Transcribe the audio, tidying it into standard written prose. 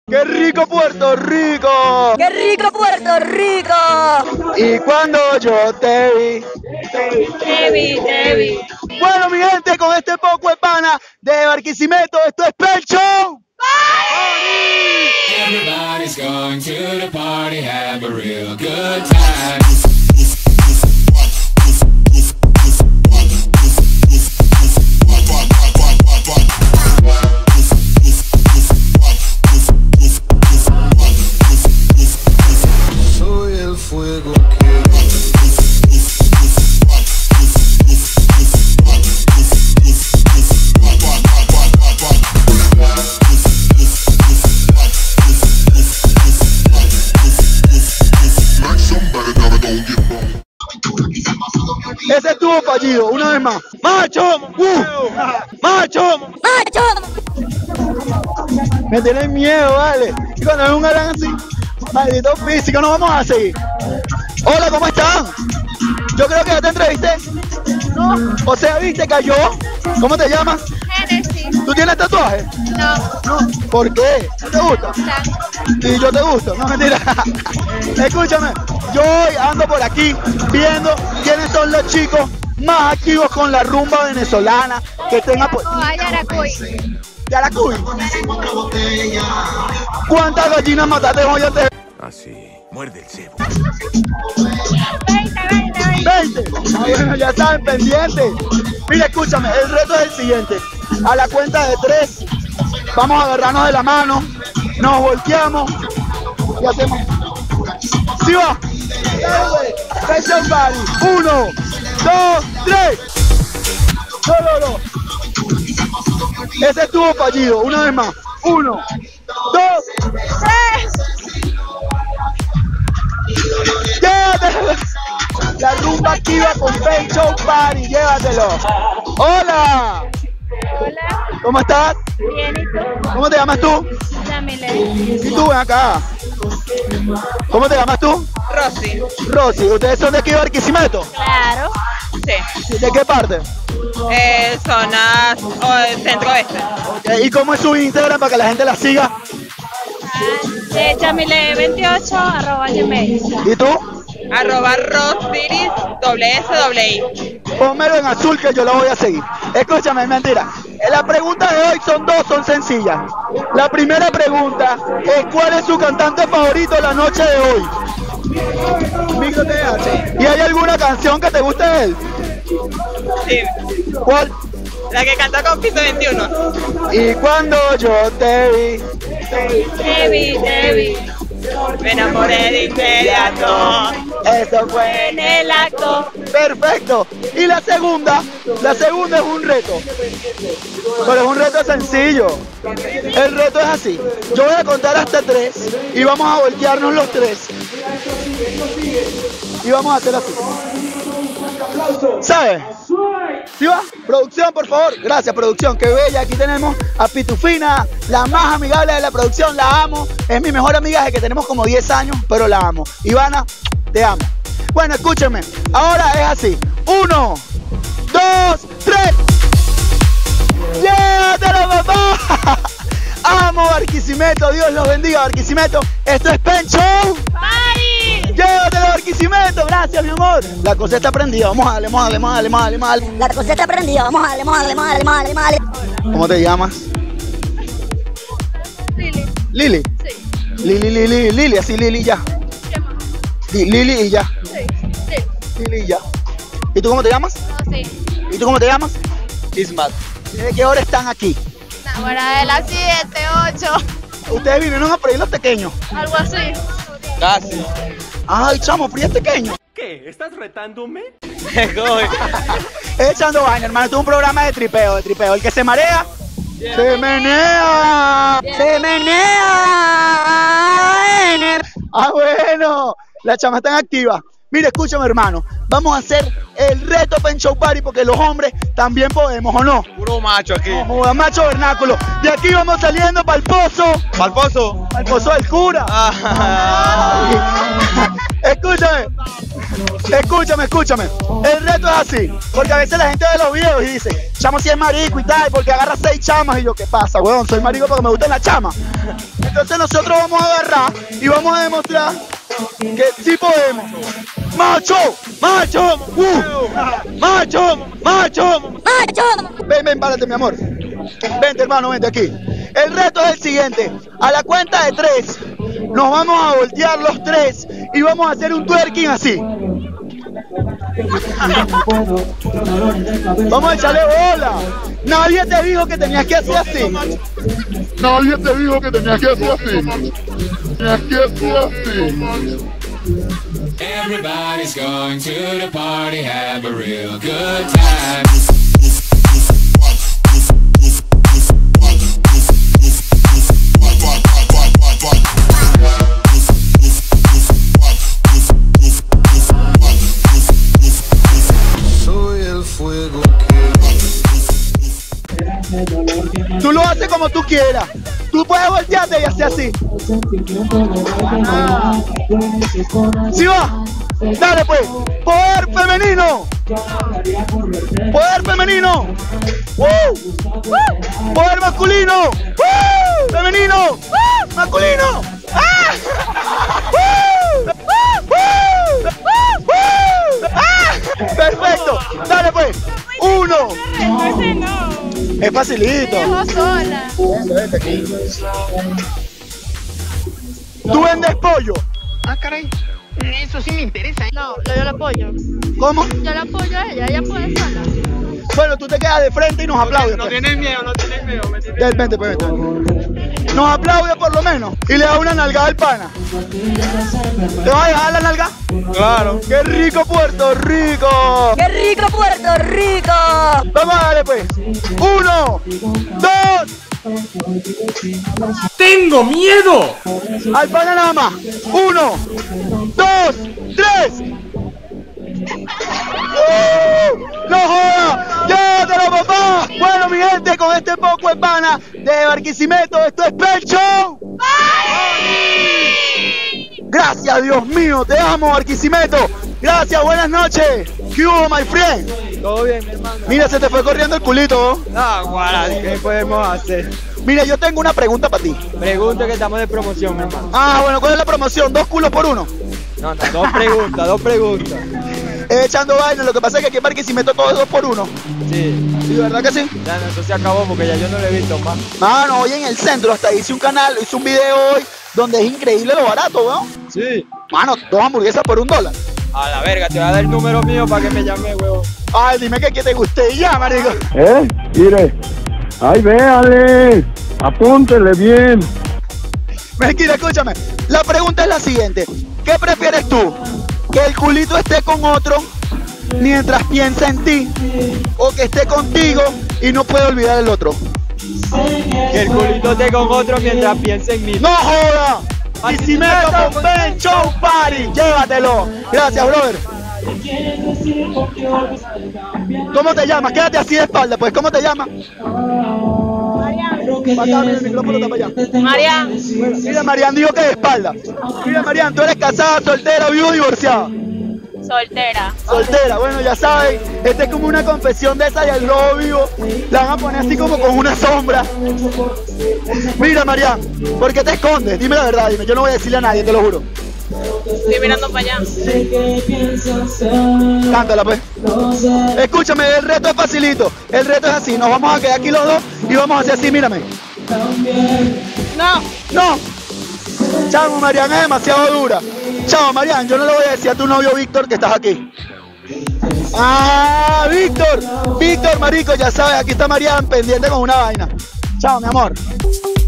¡Qué rico Puerto Rico! ¡Qué rico Puerto Rico! Y cuando yo te vi. Te vi. Bueno, mi gente, con este poco de pana de Barquisimeto, esto es Pencho. Everybody's going to the party, have a real good time. Soy el fuego Ese estuvo fallido, una vez más. ¡Macho! ¡Macho! Me tienen miedo, vale. Y cuando es un galán así, maldito físico, no vamos a seguir. Hola, ¿cómo están? Yo creo que ya te entrevisté. ¿No? O sea, ¿viste? Cayó. ¿Cómo te llamas? Genesis. ¿Tú tienes tatuaje? No. No. ¿Por qué? ¿No te gusta? ¿Y yo te gusto? No, mentira. Escúchame, yo hoy ando por aquí viendo quiénes son los chicos más activos con la rumba venezolana que tenga por... Yaracuy. Yaracuy. ¿Cuántas gallinas mataste hoy antes? Así, muerde el cebo. 20. Ah, bueno, ya saben, pendientes. Mira, escúchame, el reto es el siguiente. A la cuenta de 3, vamos a agarrarnos de la mano, nos volteamos y hacemos. ¿Sí va? Special Party. 1, 2, 3. No. Ese estuvo fallido, una vez más. 1, 2, 3. Llévatelo. La rumba activa con Pencho Party, llévatelo. Hola. Hola. ¿Cómo estás? Bien, ¿y tú? ¿Cómo te llamas tú? Yamile. ¿Y tú ven acá? ¿Cómo te llamas tú? Rosy. Rosy, ¿ustedes son de aquí de Barquisimeto? Claro. Sí. ¿De qué parte? Zona centro-oeste. ¿Y cómo es su Instagram para que la gente la siga? Yamile28 @gmail. ¿Y tú? @Rosiris /SI. Pónmelo en azul que yo lo voy a seguir. Escúchame, mentira. La pregunta de hoy son sencillas. La primera pregunta es ¿cuál es su cantante favorito la noche de hoy? Micro TH. ¿Y hay alguna canción que te guste de él? Sí. ¿Cuál? La que canta con Piso 21. Y cuando yo te vi. Te vi. Me enamoré de inmediato. Eso fue En el acto. perfecto. Y la segunda es un reto. Pero es un reto sencillo. El reto es así. Yo voy a contar hasta 3 y vamos a voltearnos los 3. Y vamos a hacer así. ¿Sabes? ¿Sí va? Producción, por favor. Gracias, producción. Qué bella. Aquí tenemos a Pitufina, la más amigable de la producción. La amo. Es mi mejor amiga desde que tenemos como 10 años, pero la amo. Ivana, te amo. Bueno, escúchenme. Ahora es así. 1, 2, 3. ¡Llévatelo, papá! Amo Barquisimeto. Dios los bendiga, Barquisimeto. Esto es Pencho ¡Party! Llévatelo, Barquisimeto. Gracias, mi amor. La cosa está prendida. Vamos a darle. La cosa está prendida, vamos a darle. ¿Cómo te llamas? Lili. Lili. Sí. Lili, así Lili ya. Lili y ya. Sí. Lili y ya. ¿Y tú cómo te llamas? No, sí. ¿Y tú cómo te llamas? Ismat. ¿De qué hora están aquí? Ahora de las 7, 8. Ustedes vinieron a freír los pequeños. Algo así. Casi. Ay, chamo, fríes pequeños. ¿Qué? ¿Estás retándome? Echando vaina, hermano. Esto es un programa de tripeo. El que se marea, se menea. Se menea. Ah, bueno. La chama está activa. Mira, escúchame, hermano. Vamos a hacer el reto Pencho Party porque los hombres también podemos, ¿o no? Puro macho aquí. Como macho vernáculo. De aquí vamos saliendo para el pozo. ¿Pa'l pozo? Al pozo del cura. Escúchame. El reto es así. Porque a veces la gente ve los videos y dice, chamo si es marico y tal, porque agarra 6 chamas. Y yo, ¿qué pasa, weón? Soy marico porque me gustan las chamas. Entonces nosotros vamos a agarrar y vamos a demostrar que sí podemos. ¡Macho! ¡Macho! ¡Macho! ¡Macho! ¡Macho! Ven, párate, mi amor. Vente, hermano, vente aquí. El reto es el siguiente. A la cuenta de 3, nos vamos a voltear los 3 y vamos a hacer un twerking así. Vamos a echarle bola. Nadie te dijo que tenías que hacer así. Nadie te dijo que tenías que hacer así. Tenías que hacer así. Everybody's going to the party, have a real good time. Soy el fuego Tú lo haces como tú quieras. Tú puedes voltearte y hacer así. ¿Sí va? Dale pues. Poder femenino. Poder femenino. Poder masculino. Femenino. Masculino. Perfecto. Dale pues. 1. Es facilito. sola. Tú vendes pollo. Ah, caray. Eso sí me interesa. No, yo la apoyo. ¿Cómo? Yo la apoyo a ella puede sola. Bueno, tú te quedas de frente y nos aplaudes. No pues. tienes miedo, no tienes miedo. ¿Me entiendes? Vente, pues, vente. Nos aplaude por lo menos y le da una nalgada al pana. ¿Te vas a dejar la nalga? Claro. ¡Qué rico Puerto Rico! ¡Qué rico Puerto Rico! Vamos a darle pues. 1, 2. ¡Tengo miedo! Al pana nada más. 1, 2, 3. ¡No joda! ¡Llévatelo, papá! Bueno, mi gente, con este poco de pana de Barquisimeto, esto es Pel Show. Gracias, Dios mío, te amo, Barquisimeto. Gracias, buenas noches. ¿Qué hubo, my friend? Todo bien, mi hermano. Mira, se te fue corriendo el culito. Ah, guara, ¿qué podemos hacer? Mira, yo tengo una pregunta para ti. Pregunta que estamos de promoción, mi hermano. Ah, bueno, ¿cuál es la promoción? 2 culos por 1. No, dos preguntas. Echando vaina, lo que pasa es que aquí en Barquisimeto todo es 2 por 1. Sí. ¿Sí, verdad que sí? Ya, no, eso se acabó porque ya yo no lo he visto más. Mano, hoy en el centro hasta hice un canal, hice un video hoy donde es increíble lo barato, weón. Sí. Mano, 2 hamburguesas por $1. A la verga, te voy a dar el número mío para que me llame, huevón. Ay, dime que te guste y ya, marico. Mire. Ay, véale. Apúntele bien. Mentira, escúchame. La pregunta es la siguiente. ¿Qué prefieres tú? ¿Que el culito esté con otro mientras piensa en ti? ¿O que esté contigo y no puede olvidar el otro? Que el culito esté con otro mientras piense en mí. ¡No joda! Barquisimeto con Pel Show Party. Llévatelo. Gracias, brother. ¿Cómo te llamas? Quédate así de espalda, pues. ¿Cómo te llamas? Para acá, mira, el micrófono está para allá. Marian. Mira, Marian, digo que de espalda. Mira, Marian, ¿tú eres casada, soltera, viuda o divorciada? Soltera. Soltera, bueno, ya saben, esta es como una confesión de esa y el robo vivo. La van a poner así como con una sombra. Mira, Marian, ¿por qué te escondes? Dime la verdad, dime, yo no voy a decirle a nadie, te lo juro. Estoy mirando para allá. Cántala, pues. Escúchame, el reto es facilito. El reto es así, nos vamos a quedar aquí los dos y vamos a hacer así, mírame. No. Chamo, Marian es demasiado dura. Chao, Marian, yo no le voy a decir a tu novio Víctor que estás aquí. Ah, Víctor, marico, ya sabes, aquí está Marian pendiente con una vaina. Chao, mi amor.